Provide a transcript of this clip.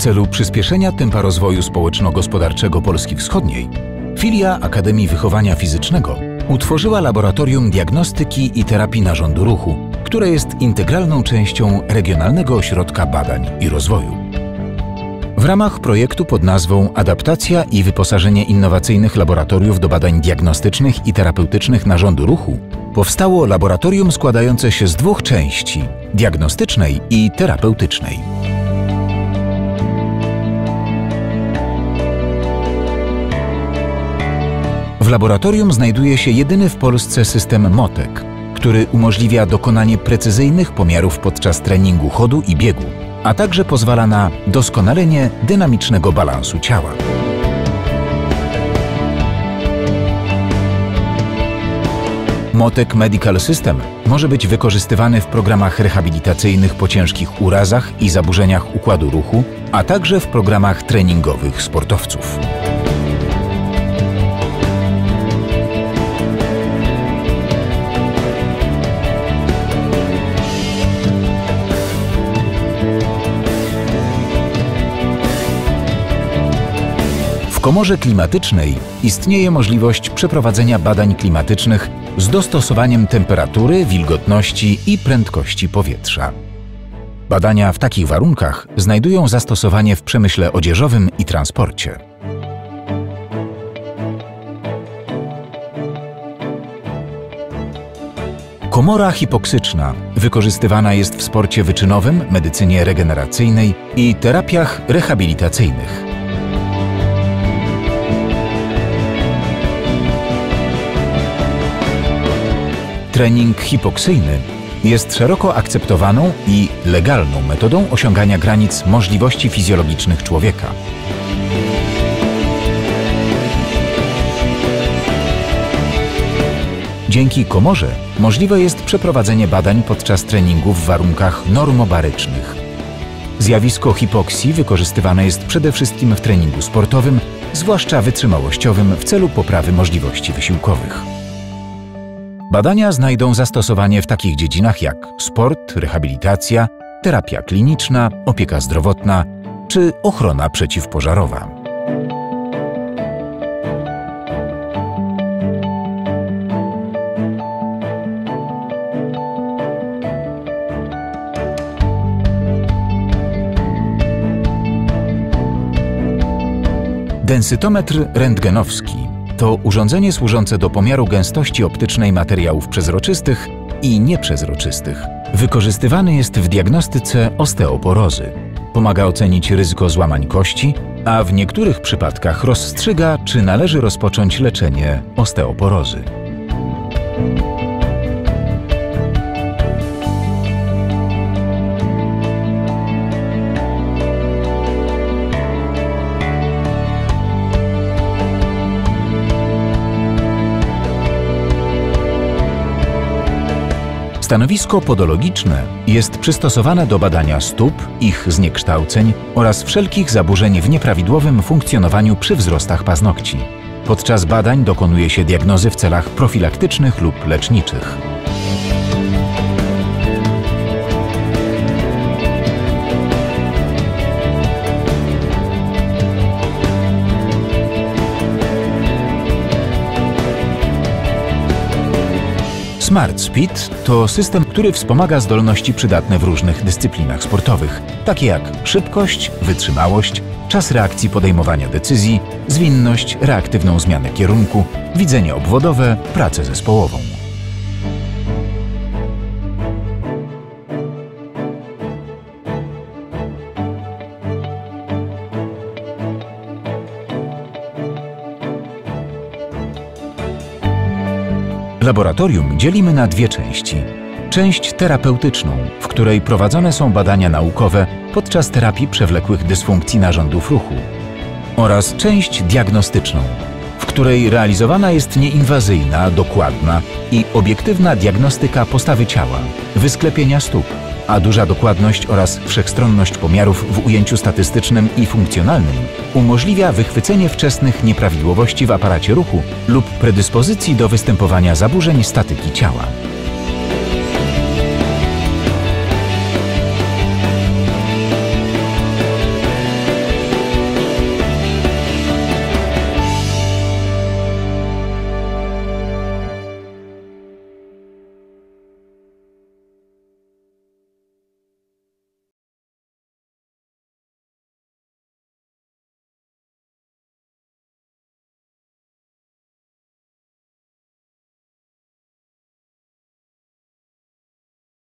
celu przyspieszenia tempa rozwoju społeczno-gospodarczego Polski Wschodniej filia Akademii Wychowania Fizycznego utworzyła Laboratorium Diagnostyki i Terapii Narządu Ruchu, które jest integralną częścią Regionalnego Ośrodka Badań i Rozwoju. W ramach projektu pod nazwą Adaptacja i wyposażenie innowacyjnych laboratoriów do badań diagnostycznych i terapeutycznych narządu ruchu powstało laboratorium składające się z dwóch części – diagnostycznej i terapeutycznej. W laboratorium znajduje się jedyny w Polsce system MOTEK, który umożliwia dokonanie precyzyjnych pomiarów podczas treningu chodu i biegu, a także pozwala na doskonalenie dynamicznego balansu ciała. MOTEK Medical System może być wykorzystywany w programach rehabilitacyjnych po ciężkich urazach i zaburzeniach układu ruchu, a także w programach treningowych sportowców. W komorze klimatycznej istnieje możliwość przeprowadzenia badań klimatycznych z dostosowaniem temperatury, wilgotności i prędkości powietrza. Badania w takich warunkach znajdują zastosowanie w przemyśle odzieżowym i transporcie. Komora hipoksyczna wykorzystywana jest w sporcie wyczynowym, medycynie regeneracyjnej i terapiach rehabilitacyjnych. Trening hipoksyjny jest szeroko akceptowaną i legalną metodą osiągania granic możliwości fizjologicznych człowieka. Dzięki komorze możliwe jest przeprowadzenie badań podczas treningu w warunkach normobarycznych. Zjawisko hipoksji wykorzystywane jest przede wszystkim w treningu sportowym, zwłaszcza wytrzymałościowym, w celu poprawy możliwości wysiłkowych. Badania znajdą zastosowanie w takich dziedzinach jak sport, rehabilitacja, terapia kliniczna, opieka zdrowotna czy ochrona przeciwpożarowa. Densytometr rentgenowski to urządzenie służące do pomiaru gęstości optycznej materiałów przezroczystych i nieprzezroczystych. Wykorzystywany jest w diagnostyce osteoporozy. Pomaga ocenić ryzyko złamań kości, a w niektórych przypadkach rozstrzyga, czy należy rozpocząć leczenie osteoporozy. Stanowisko podologiczne jest przystosowane do badania stóp, ich zniekształceń oraz wszelkich zaburzeń w nieprawidłowym funkcjonowaniu przy wzrostach paznokci. Podczas badań dokonuje się diagnozy w celach profilaktycznych lub leczniczych. SmartSpeed to system, który wspomaga zdolności przydatne w różnych dyscyplinach sportowych, takie jak szybkość, wytrzymałość, czas reakcji podejmowania decyzji, zwinność, reaktywną zmianę kierunku, widzenie obwodowe, pracę zespołową. Laboratorium dzielimy na dwie części. Część terapeutyczną, w której prowadzone są badania naukowe podczas terapii przewlekłych dysfunkcji narządów ruchu, oraz część diagnostyczną, w której realizowana jest nieinwazyjna, dokładna i obiektywna diagnostyka postawy ciała, wysklepienia stóp, a duża dokładność oraz wszechstronność pomiarów w ujęciu statystycznym i funkcjonalnym umożliwia wychwycenie wczesnych nieprawidłowości w aparacie ruchu lub predyspozycji do występowania zaburzeń statyki ciała.